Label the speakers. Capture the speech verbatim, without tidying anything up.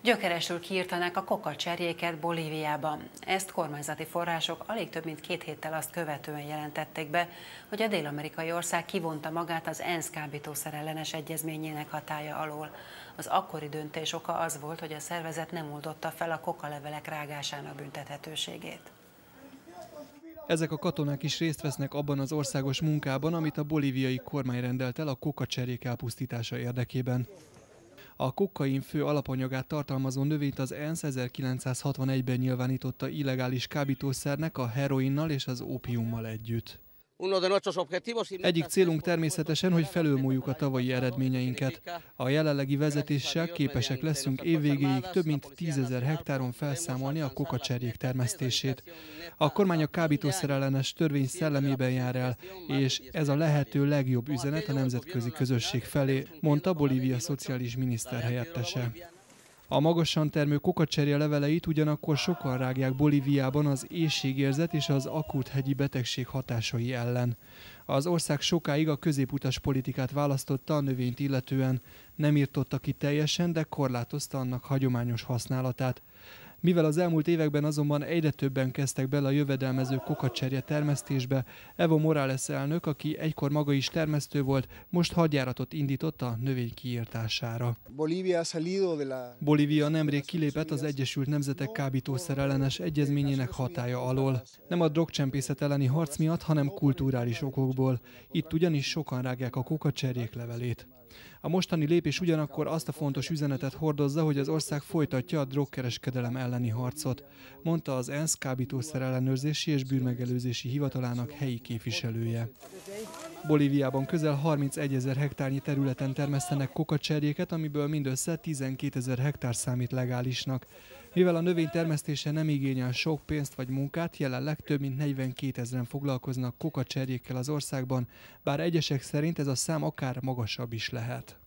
Speaker 1: Gyökerestül kiirtanák a kokacserjéket Bolíviában. Ezt kormányzati források alig több mint két héttel azt követően jelentették be, hogy a dél-amerikai ország kivonta magát az ENSZ kábítószerellenes egyezményének hatálya alól. Az akkori döntés oka az volt, hogy a szervezet nem oldotta fel a kokalevelek rágásának büntethetőségét.
Speaker 2: Ezek a katonák is részt vesznek abban az országos munkában, amit a bolíviai kormány rendelt el a kokacserjék elpusztítása érdekében. A kokain fő alapanyagát tartalmazó növényt az ENSZ ezerkilencszázhatvanegyben nyilvánította illegális kábítószernek a heroinnal és az ópiummal együtt. Egyik célunk természetesen, hogy felülmúljuk a tavalyi eredményeinket. A jelenlegi vezetéssel képesek leszünk évvégéig több mint tízezer hektáron felszámolni a kokacserjék termesztését. A kormány a kábítószerellenes törvény szellemében jár el, és ez a lehető legjobb üzenet a nemzetközi közösség felé, mondta Bolívia szociális miniszter helyettese. A magasan termő kokacserje leveleit ugyanakkor sokan rágják Bolíviában az éhségérzet és az akut hegyi betegség hatásai ellen. Az ország sokáig a középutas politikát választotta a növényt illetően, nem írtotta ki teljesen, de korlátozta annak hagyományos használatát. Mivel az elmúlt években azonban egyre többen kezdtek bele a jövedelmező kokacserje termesztésbe, Evo Morales elnök, aki egykor maga is termesztő volt, most hadjáratot indított a növény kiirtására. Bolívia nemrég kilépett az Egyesült Nemzetek kábítószerellenes egyezményének hatálya alól. Nem a drogcsempészet elleni harc miatt, hanem kulturális okokból. Itt ugyanis sokan rágják a kokacserjék levelét. A mostani lépés ugyanakkor azt a fontos üzenetet hordozza, hogy az ország folytatja a drogkereskedelem elleni harcot, mondta az ENSZ kábítószerellenőrzési és bűnmegelőzési hivatalának helyi képviselője. Bolíviában közel harmincegyezer hektárnyi területen termesztenek kokacserjéket, amiből mindössze tizenkétezer hektár számít legálisnak. Mivel a növény termesztése nem igényel sok pénzt vagy munkát, jelenleg több mint negyvenkétezren foglalkoznak kokacserjékkel az országban, bár egyesek szerint ez a szám akár magasabb is lehet.